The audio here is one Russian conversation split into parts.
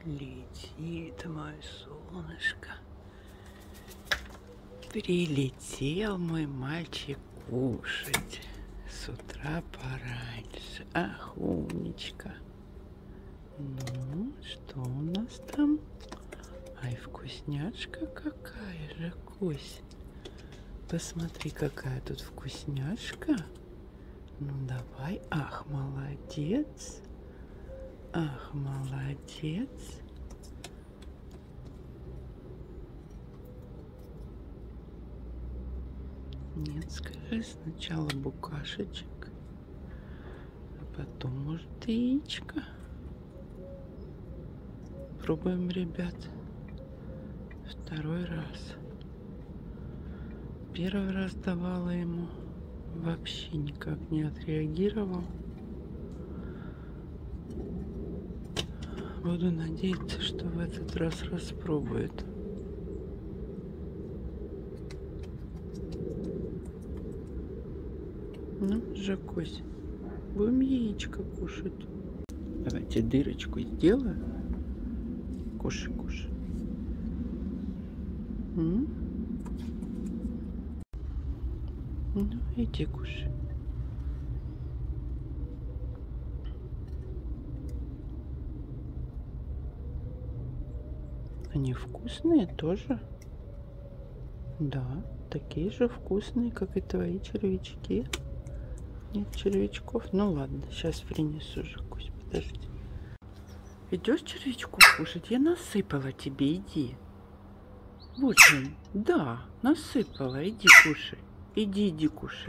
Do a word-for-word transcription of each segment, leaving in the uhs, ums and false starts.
Летит мое солнышко. Прилетел мой мальчик кушать. С утра пораньше. Ах, умничка. Ну, что у нас там? Ай, вкусняшка какая же, Кусь. Посмотри, какая тут вкусняшка. Ну, давай. Ах, молодец. Ах, молодец. Нет, скажи сначала букашечек, а потом, может, яичко. Пробуем, ребят. Второй раз. Первый раз давала ему, вообще никак не отреагировал. Буду надеяться, что в этот раз распробует. Ну, Жакусь, будем яичко кушать. Давайте дырочку сделаю. Кушай, кушай. М? Ну, иди кушай. Они вкусные тоже? Да, такие же вкусные, как и твои червячки. Нет червячков? Ну ладно, сейчас принесу, Жакусь, подожди. Идешь червячку кушать? Я насыпала тебе, иди. Вот он, да, насыпала, иди кушай. Иди, иди кушай.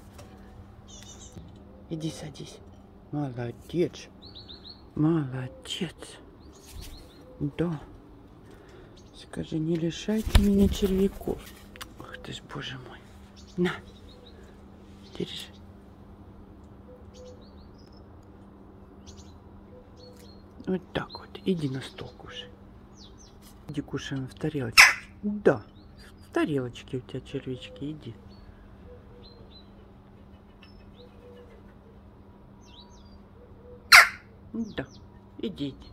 Иди садись. Молодец. Молодец. Да. Скажи, не лишайте меня червяков. Ах ты ж, боже мой. На. Держи. Вот так вот. Иди на стол кушай. Иди кушаем в тарелочке. Да. В тарелочке у тебя червячки. Иди. Да. Иди, иди.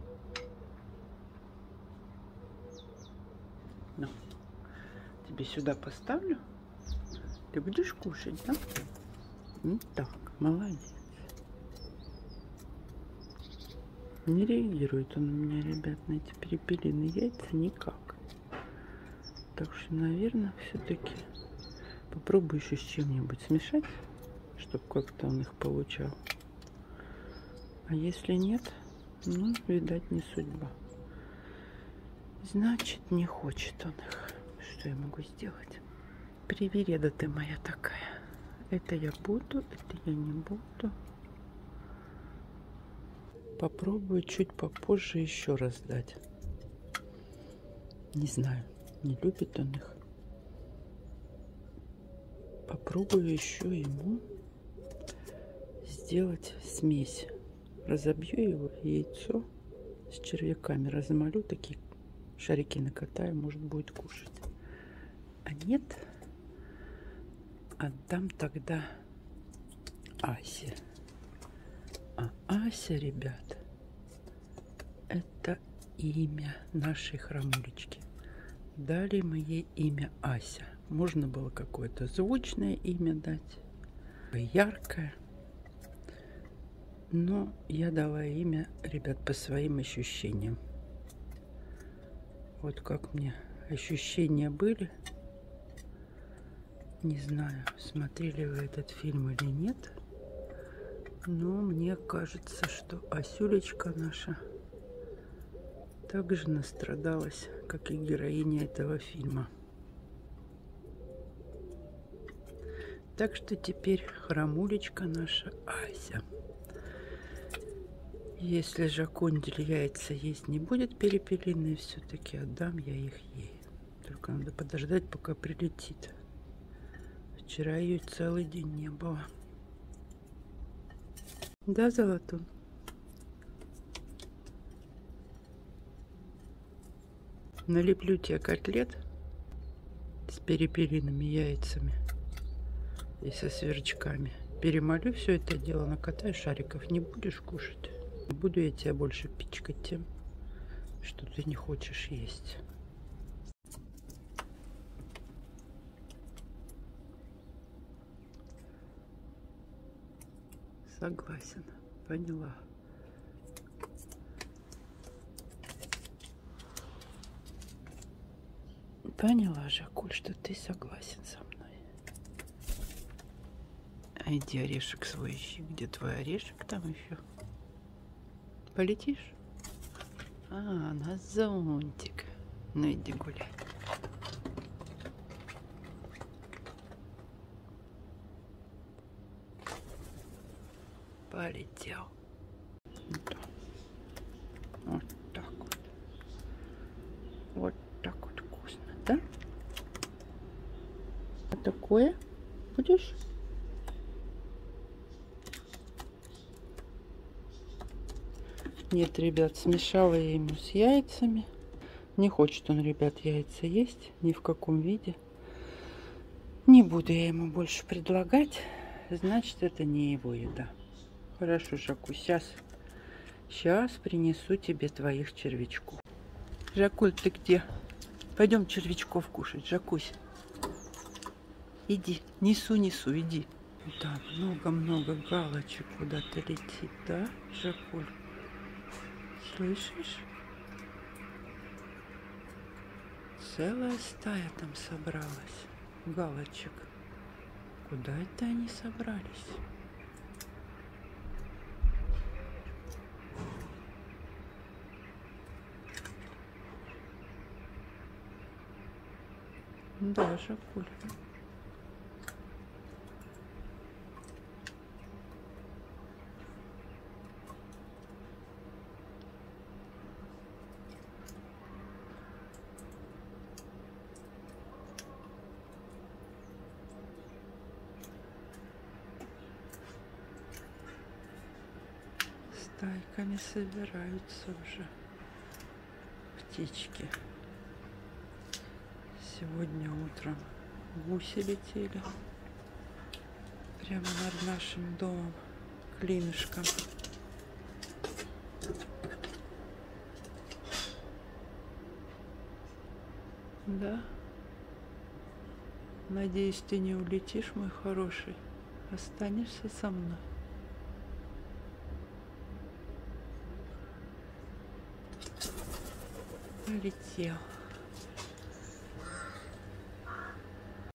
Ну. Тебе сюда поставлю. Ты будешь кушать, да? Ну так. Молодец. Не реагирует он у меня, ребят, на эти перепелиные яйца никак. Так что, наверное, все-таки попробую еще с чем-нибудь смешать, чтобы как-то он их получал. А если нет, ну, видать, не судьба. Значит, не хочет он их. Что я могу сделать? Привереда ты моя такая. Это я буду, это я не буду. Попробую чуть попозже еще раз дать. Не знаю, не любит он их. Попробую еще ему сделать смесь. Разобью его яйцо с червяками, размолю, такие шарики накатаю, может, будет кушать. А нет, отдам тогда Асе. А Ася, ребят, это имя нашей храмулечки. Дали мы ей имя Ася. Можно было какое-то звучное имя дать, яркое. Но я дала имя, ребят, по своим ощущениям. Вот как мне ощущения были. Не знаю, смотрели вы этот фильм или нет. Но мне кажется, что Асюлечка наша также настрадалась, как и героиня этого фильма. Так что теперь храмулечка наша Ася. Если Жакундель яйца есть не будет перепелиные, все-таки отдам я их ей. Только надо подождать, пока прилетит. Вчера ее целый день не было. Да, Золотун? Налеплю тебе котлет с перепелиными яйцами и со сверчками. Перемолю все это дело, накатаю шариков. Не будешь кушать? Буду я тебя больше пичкать тем, что ты не хочешь есть. Согласен, поняла. Поняла, Жакуль, что ты согласен со мной. А иди орешек свой ищи. Где твой орешек там еще? Полетишь? А, на зонтик. Ну иди гуляй. Полетел. Вот так вот. Вот так вот вкусно, да? А такое будешь? Нет, ребят, смешала я ему с яйцами. Не хочет он, ребят, яйца есть ни в каком виде. Не буду я ему больше предлагать. Значит, это не его еда. Хорошо, Жаку, сейчас, сейчас принесу тебе твоих червячков. Жакуль, ты где? Пойдем червячков кушать, Жакусь. Иди, несу, несу, иди. Да, много-много галочек куда-то летит, да, Жакуль? Слышишь? Целая стая там собралась галочек. Куда это они собрались? Да, Жакуль. Стайками собираются уже птички. Сегодня утром гуси летели прямо над нашим домом, клинышком. Да? Надеюсь, ты не улетишь, мой хороший. Останешься со мной. Полетел.